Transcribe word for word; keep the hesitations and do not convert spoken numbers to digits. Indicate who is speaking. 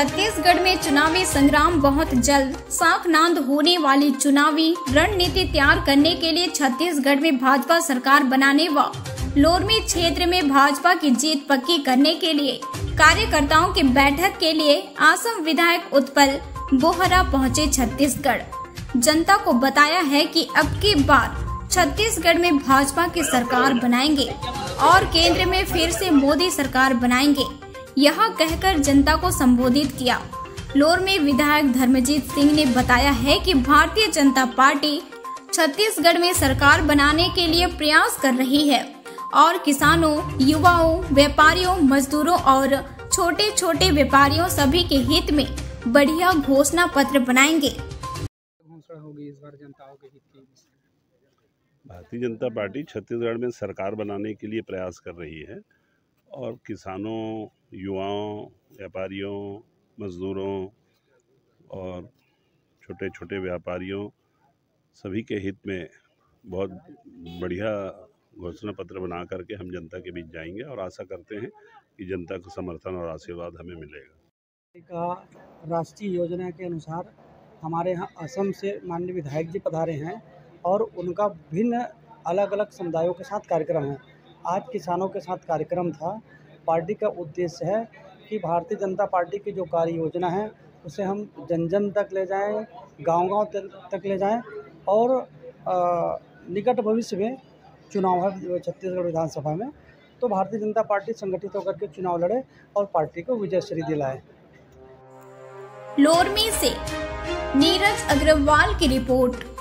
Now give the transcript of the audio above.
Speaker 1: छत्तीसगढ़ में चुनावी संग्राम बहुत जल्द साखनांद होने वाली चुनावी रणनीति तैयार करने के लिए छत्तीसगढ़ में भाजपा सरकार बनाने व लोरमी क्षेत्र में भाजपा की जीत पक्की करने के लिए कार्यकर्ताओं की बैठक के लिए आसम विधायक उत्पल बोहरा पहुंचे छत्तीसगढ़। जनता को बताया है कि अब की बार छत्तीसगढ़ में भाजपा की सरकार बनाएंगे और केंद्र में फिर से मोदी सरकार बनाएंगे, यह कहकर जनता को संबोधित किया। लोर में विधायक धर्मजीत सिंह ने बताया है कि भारतीय जनता पार्टी छत्तीसगढ़ में सरकार बनाने के लिए प्रयास कर रही है और किसानों, युवाओं, व्यापारियों, मजदूरों और छोटे छोटे व्यापारियों सभी के हित में बढ़िया घोषणा पत्र बनाएंगे।
Speaker 2: होगी इस बार जनताओं के हित की।
Speaker 3: भारतीय जनता पार्टी छत्तीसगढ़ में सरकार बनाने के लिए प्रयास कर रही है और किसानों, युवाओं, व्यापारियों, मजदूरों और छोटे छोटे व्यापारियों सभी के हित में बहुत बढ़िया घोषणा पत्र बना करके हम जनता के बीच जाएंगे और आशा करते हैं कि जनता का समर्थन और आशीर्वाद हमें मिलेगा।
Speaker 2: का राष्ट्रीय योजना के अनुसार हमारे यहाँ असम से माननीय विधायक जी पधारे हैं और उनका भिन्न अलग अलग समुदायों के साथ कार्यक्रम है। आज किसानों के साथ कार्यक्रम था। पार्टी का उद्देश्य है कि भारतीय जनता पार्टी की जो कार्य योजना है उसे हम जन जन तक ले जाएं, गांव-गांव तक ले जाएं और आ, निकट भविष्य में चुनाव है छत्तीसगढ़ विधानसभा में, तो भारतीय जनता पार्टी संगठित होकर के चुनाव लड़े और पार्टी को विजयश्री दिलाए।
Speaker 1: लोरमी से नीरज अग्रवाल की रिपोर्ट।